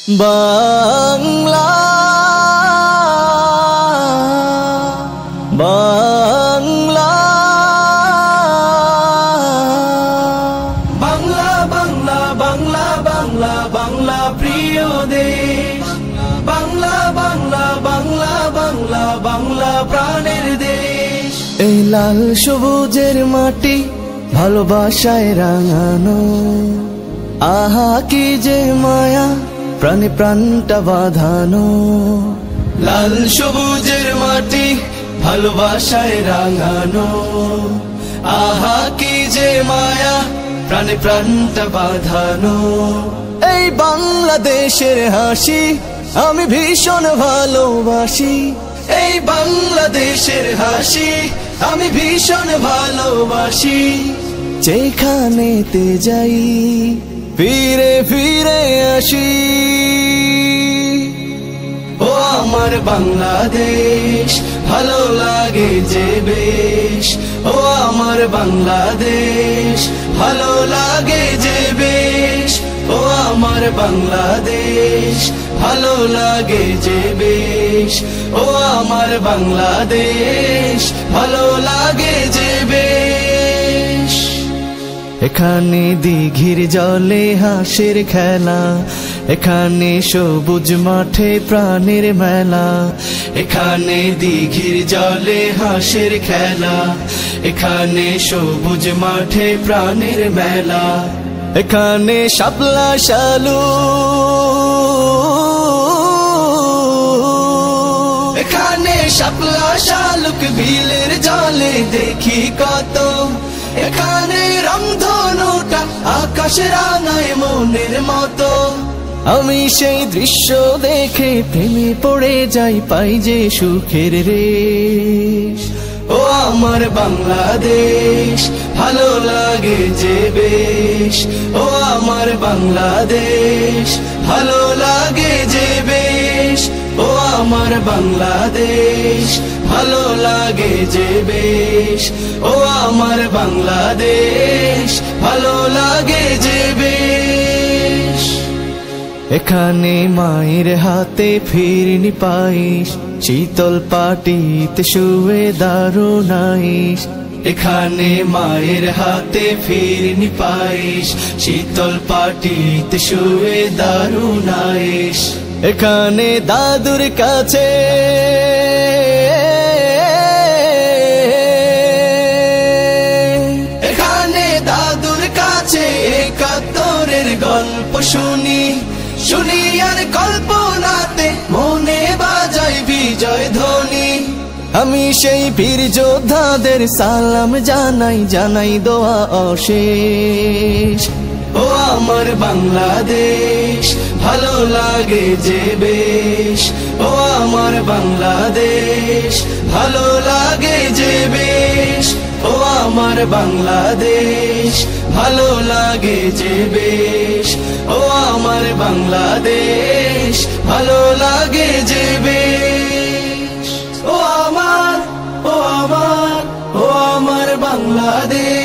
বাংলা বাংলা বাংলা বাংলা বাংলা বাংলা বাংলা প্রিয় দেশ বাংলা বাংলা বাংলা বাংলা বাংলা প্রাণের দেশ। এই লাল সবুজের মাটি ভালোবাসায় রাঙানো, আহা কি যে মায়া প্রাণে প্রাণটা বাঁধানো। লাল সবুজের মাটি ভালোবাসায় রাঙানো, আহা কি যে মায়া প্রাণে প্রাণটা বাঁধানো। এই বাংলাদেশের হাসি আমি ভীষণ ভালোবাসি, এই বাংলাদেশের হাসি আমি ভীষণ ভালোবাসি। যেখানেতে যাই ফিরে ফিরে আসি। ও আমার বাংলাদেশ ভালো লাগে যে বেশ, ও আমার বাংলাদেশ ভালো লাগে যে বেশ, ও আমার বাংলাদেশ ভালো লাগে যে বেশ, ও আমার বাংলাদেশ ভালো লাগে যে বেশ। এখানে দিঘির জলে হাঁসের খেলা, এখানে সবুজ মাঠে প্রাণের মেলা। এখানে দিঘির জলে হাঁসের খেলা, এখানে সবুজ মাঠে প্রাণের মেলা। এখানে শাপলা শালু, এখানে শাপলা শালুক বিলের জলে দেখি কত। এখানে রংধনুটা আকাশ রাঙায় মনের মতো। আমি সেই দৃশ্য দেখে প্রেমে পড়ে যাই, পাই যে সুখের রেশ। ও আমার বাংলাদেশ ভালো লাগে যে বেশ, ও আমার বাংলাদেশ ভালো লাগে যে বেশ, ও আমার বাংলাদেশ ভালো লাগে যে বেশ, ও আমার বাংলাদেশ ভালো লাগে যে বেশ। এখানে মায়ের হাতে ফিরনি পাইস, শীতল পাটিতে শুয়ে দারুণ আইস। এখানে মায়ের হাতে ফিরনি পাইস, শীতল পাটিতে শুয়ে দারুণ আইস। এখানে দাদুর কাছে, এখানে দাদুর কাছে একাত্তরের গল্প শুনি, শুনি আর কল্পনাতে মনে বাজাই বিজয় ধ্বনি। আমি সেই বীর যোদ্ধাদের সালাম জানাই, জানাই দোয়া অশেষ। ও আমার বাংলাদেশ ভালো লাগে যে বেশ, ও আমার বাংলাদেশ ভালো লাগে যে বেশ, ও আমার বাংলাদেশ ভালো লাগে যে বেশ, ও আমার বাংলাদেশ ভালো লাগে যে বেশ। ও আমার, ও আমার, ও আমার বাংলাদেশ।